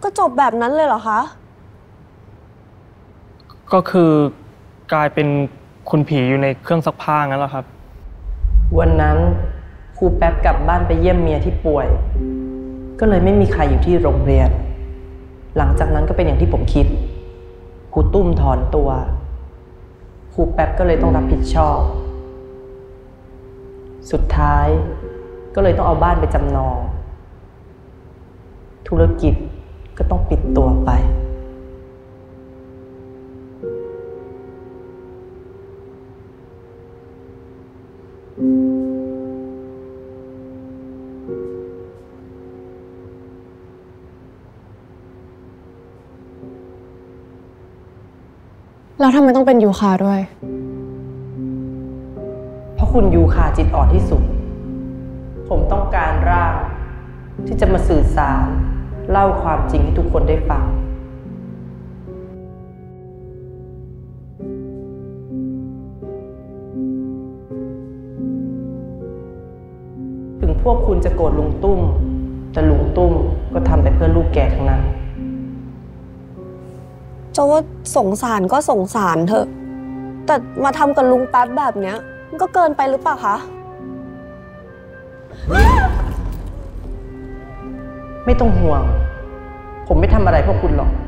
ก็จบแบบนั้นเลยเหรอคะก็คือกลายเป็นคุณผีอยู่ในเครื่องซักผ้างั้นแหละครับวันนั้นครูแป๊บกลับบ้านไปเยี่ยมเมียที่ป่วยก็เลยไม่มีใครอยู่ที่โรงเรียนหลังจากนั้นก็เป็นอย่างที่ผมคิดครูตุ้มถอนตัวครูแป๊บก็เลยต้องรับผิดชอบสุดท้ายก็เลยต้องเอาบ้านไปจำนองธุรกิจก็ต้องปิดตัวไปแล้วทำไมต้องเป็นยูคาด้วยเพราะคุณยูคาจิตอ่อนที่สุดผมต้องการร่างที่จะมาสื่อสารเล่าความจริงให้ทุกคนได้ฟังถึงพวกคุณจะโกรธลุงตุ้มแต่ลุงตุ้มก็ทำไปเพื่อลูกแกทั้งนั้นจะว่าสงสารก็สงสารเถอะแต่มาทำกับลุงแป๊บแบบเนี้ยมันก็เกินไปหรือเปล่าคะไม่ต้องห่วงผมไม่ทำอะไรพวกคุณหรอก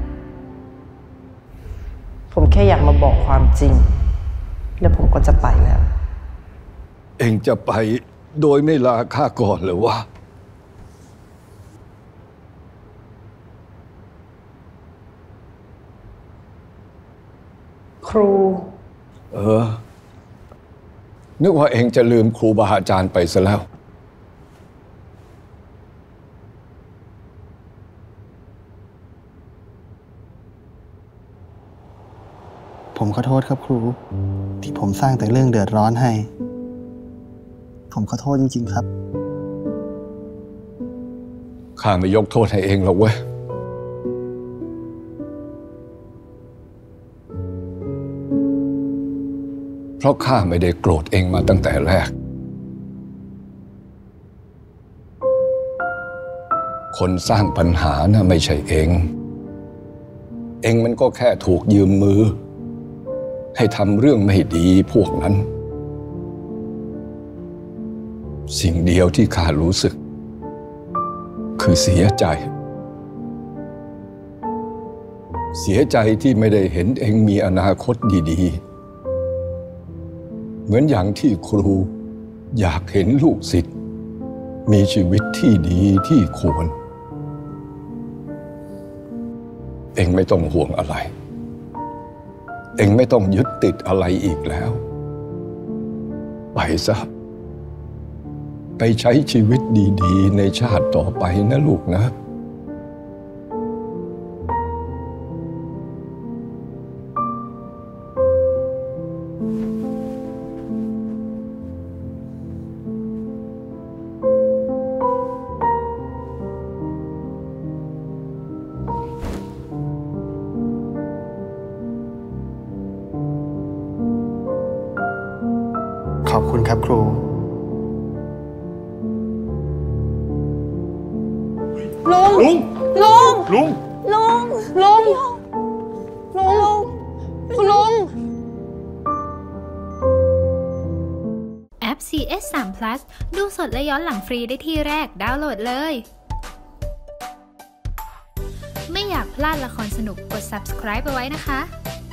ผมแค่อยากมาบอกความจริงแล้วผมก็จะไปแล้วเองจะไปโดยไม่ลาข้าก่อนหรือวะครูนึกว่าเองจะลืมครูบาอาจารย์ไปซะแล้วผมขอโทษครับครูที่ผมสร้างแต่เรื่องเดือดร้อนให้ผมขอโทษจริงๆครับข้าไม่ยกโทษให้เองหรอกเว้ยเพราะข้าไม่ได้โกรธเองมาตั้งแต่แรกคนสร้างปัญหาน่ะไม่ใช่เองมันก็แค่ถูกยืมมือให้ทำเรื่องไม่ดีพวกนั้นสิ่งเดียวที่ข้ารู้สึกคือเสียใจที่ไม่ได้เห็นเองมีอนาคตดีๆเหมือนอย่างที่ครูอยากเห็นลูกศิษย์มีชีวิตที่ดีที่ควรเองไม่ต้องห่วงอะไรเองไม่ต้องยึดติดอะไรอีกแล้วไปซะไปใช้ชีวิตดีๆในชาติต่อไปนะลูกนะขอบคุณครับครูลุงคุณลุงแอป CS3 Plus ดูสดและย้อนหลังฟรีได้ที่แรกดาวน์โหลดเลยไม่อยากพลาดละครสนุกกด Subscribe ไปไว้นะคะ